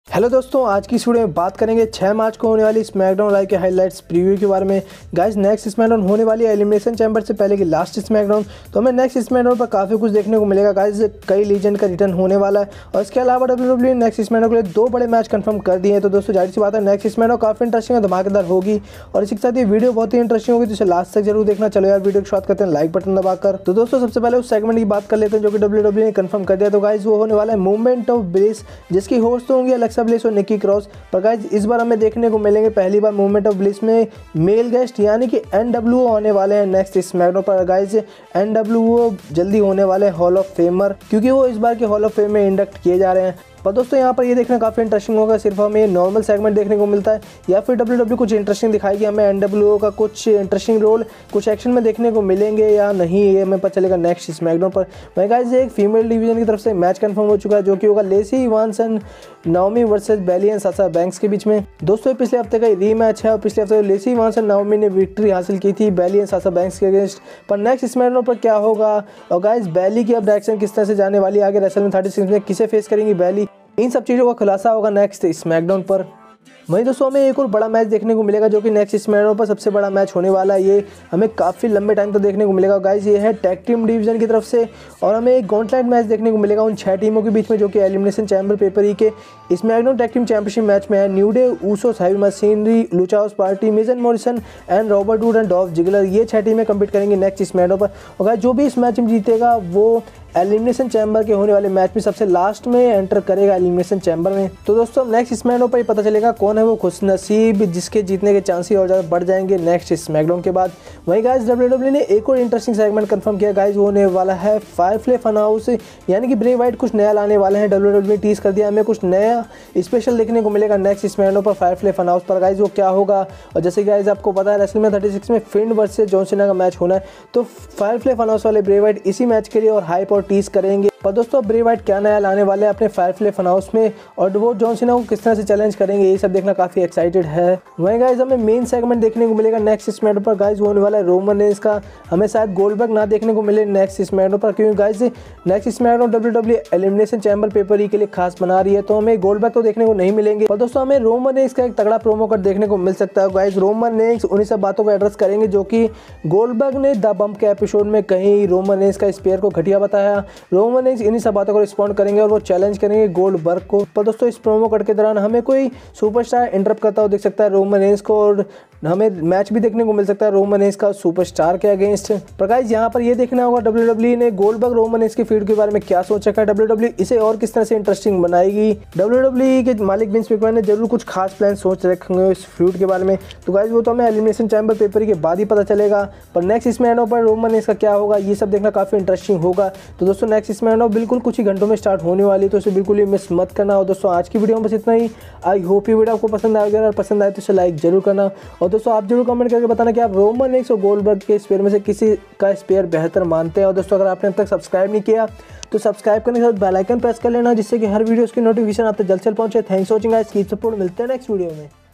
Hello दोस्तों, आज की इस वीडियो में बात करेंगे 6 मार्च को होने वाली स्मैकडाउन लाइव के हाइलाइट्स प्रीव्यू के बारे में। गाइस, नेक्स्ट स्मैकडाउन होने वाली है एलिमिनेशन चैम्बर से पहले की लास्ट स्मैकडाउन, तो हमें नेक्स्ट स्मैकडाउन पर काफ़ी कुछ देखने को मिलेगा। गाइस, कई लीजेंड का रिटर्न होने वाला है और इसके अलावा WWE नेक्स्ट स्मैकडाउन के लिए 2 बड़े मैच कंफर्म कर दिए हैं। तो दोस्तों, जाहिर सी बात है नेक्स्ट स्मैकडाउन काफ़ी इंटरेस्टिंग और धमाकेदार होगी और इसी के साथ ये वीडियो बहुत ही इंटरेस्टिंग होगी, तो इसे लास्ट तक जरूर देखना। चलो यार, वीडियो की शुरुआत करते हैं लाइक बटन दबाकर। तो दोस्तों, सबसे पहले उस सेगमेंट की बात कर लेते हैं जो कि WWE ने कंफर्म कर दिया। तो गाइस, वो होने वाला है मूवमेंट ऑफ ब्लिस, जिसकी होस्ट होंगी एलेक्सा ब्लिस और निकी क्रॉस। पर गाइस, इस बार हमें देखने को मिलेंगे पहली बार मूवमेंट ऑफ ब्लिस में मेल गेस्ट यानी कि NWO आने वाले हैं नेक्स्ट स्मैकडाउन पर। गाइस, NWO जल्दी होने वाले हॉल ऑफ फेमर, क्योंकि वो इस बार के हॉल ऑफ फेम में इंडक्ट किए जा रहे हैं। पर दोस्तों, यहाँ पर ये देखना काफ़ी इंटरेस्टिंग होगा, सिर्फ हमें नॉर्मल सेगमेंट देखने को मिलता है या फिर WWE कुछ इंटरेस्टिंग दिखाएगी, हमें NWO का कुछ इंटरेस्टिंग रोल कुछ एक्शन में देखने को मिलेंगे या नहीं, ये हमें पता चलेगा नेक्स्ट स्मैकडाउन पर। वहीं गाइस, एक फीमेल डिवीजन की तरफ से मैच कंफर्म हो चुका है जो कि होगा Lacey Evans and Naomi versus Bayley and Sasha Banks के बीच में। दोस्तों, पिछले हफ्ते का रीमैच है और पिछले हफ्ते लेसी इवांस एंड नाओमी ने विक्ट्री हासिल की थी बेली एंड साशा बैंक्स के अगेंस्ट। पर नेक्स्ट स्मैकडाउन पर क्या होगा और गाइस, बेली की अब डायरेक्शन किस तरह से जाने वाली है, आगे रेसलमैनिया 36 में किसे फेस करेंगी बेली, इन सब चीज़ों का खुलासा होगा नेक्स्ट स्मैकडाउन पर। वहीं दोस्तों, हमें एक और बड़ा मैच देखने को मिलेगा जो कि नेक्स्ट स्मैकडाउन पर सबसे बड़ा मैच होने वाला है। ये हमें काफ़ी लंबे टाइम तक देखने को मिलेगा। गाइस, ये है टैग टीम डिवीजन की तरफ से और हमें एक गॉन्टलेट मैच देखने को मिलेगा उन 6 टीमों के बीच में जो कि एलिमिनेशन चैम्बर पेपर के SmackDown tag team championship match में है। New Day, Usos, heavy machinery, Lucha House Party, Miz and Morrison and Robert Wood and Dolph Ziggler, ये 6 टीमें कम्पीट करेंगी नेक्स्ट स्मैकडाउन पर। और गाइस, जो भी इस मैच में जीतेगा वो एलिमिनेशन चैम्बर के होने वाले मैच में सबसे लास्ट में एंटर करेगा एलिमिनेशन चैम्बर में। तो दोस्तों, नेक्स्ट स्मैकडाउन पर ही पता चलेगा कौन है वो खुशनसीब जिसके जीतने के चांसेस और ज़्यादा बढ़ जाएंगे नेक्स्ट स्मैकडाउन के बाद। वहीं गाइस, WWE ने एक और इंटरेस्टिंग सेगमेंट कंफर्म किया। गाइस, वो होने वाला है फायरफ्लाई फन हाउस, यानी कि ब्रे वाइट कुछ नया लाने वाले हैं। WWE टीज कर दिया, हमें कुछ नया स्पेशल देखने को मिलेगा नेक्स्ट स्मैकडाउन पर फायरफ्लाई फन हाउस पर। गाइस, वो क्या होगा, और जैसे गाइस आपको पता है रेसलमैनिया 36 में फिंड वर्सेस जॉन सीना का मैच होना है, तो फायरफ्लाई फन हाउस वाले ब्रे वाइट इसी मैच के लिए और हाइप और टीज करेंगे। पर दोस्तों, ब्रे वाइट क्या नया लाने वाले हैं अपने फायरफ्लाई फन हाउस में और वो जॉन सीना को किस तरह से चैलेंज करेंगे, ये सब देखना काफी एक्साइटेड है। वहीं गाइस, हमें मेन सेगमेंट देखने को मिलेगा नेक्स्ट स्मैकडाउन पर। गाइस, वो होने वाला है रोमन रेंस का, हमें शायद गोल्डबर्ग ना देखने को मिले नेक्स्ट स्मैकडाउन पर, क्योंकि guys next SmackDown WWE elimination chamber paper के लिए खास बना रही है, तो हमें गोल्डबर्ग तो देखने को नहीं मिलेंगे। पर दोस्तों, हमें रोमन रेंस का एक तगड़ा प्रोमो कट देखने को मिल सकता है। गाइस, रोमन रेंस उन्हीं सब बातों को एड्रेस करेंगे जो कि गोल्डबर्ग ने द बम्प के एपिसोड में कहीं रोमन रेंस का स्पेयर को घटिया बताया। रोमन रेंस इन्हीं सब बातों को रिस्पॉन्ड करेंगे और वो चैलेंज करेंगे गोल्डबर्ग को। पर दोस्तों, इस प्रोमो कट के दौरान हमें कोई सुपरस्टार इंटरप्ट करता हुआ दिख सकता है रोमन रेंस को और हमें मैच भी देखने को मिल सकता है रोमन रेंस का सुपरस्टार के अगेंस्ट। पर गाइस, यहाँ पर ये देखना होगा WWE ने गोल्डबर्ग रोमन रेंस की फीड के बारे में क्या सोच रखा है, WWE इसे और किस तरह से इंटरेस्टिंग बनाएगी। WWE के मालिक विंस मैकमैन ने जरूर कुछ खास प्लान सोच रखे होंगे इस फ्यूड के बारे में, तो गाइस वो तो हमें एलिमिनेशन चैम्बर पेपर के बाद ही पता चलेगा। पर नेक्स्ट स्मैकडाउन पर रोमन रेंस का क्या होगा, ये सब देखना काफी इंटरेस्टिंग होगा। तो दोस्तों, नेक्स्ट स्मैकडाउन बिल्कुल कुछ ही घंटों में स्टार्ट होने वाली है, तो इसे बिल्कुल ही मिस मत करना। और दोस्तों, आज की वीडियो में बस इतना ही। आई होप ये वीडियो आपको पसंद आएगा, अगर पसंद आए तो इसे लाइक जरूर करना और दोस्तों आप जरूर कमेंट करके बताना कि आप रोमन रेंस और गोल्डबर्ग के स्पेयर में से किसी का स्पेयर बेहतर मानते हैं। और दोस्तों, अगर आपने अब तक सब्सक्राइब नहीं किया तो सब्सक्राइब करने के साथ बेल आइकन प्रेस कर लेना, जिससे कि हर वीडियो की नोटिफिकेशन आप तक जल्द से जल्द पहुंचे। Thanks for watching guys, keep support, मिलते हैं नेक्स्ट वीडियो में।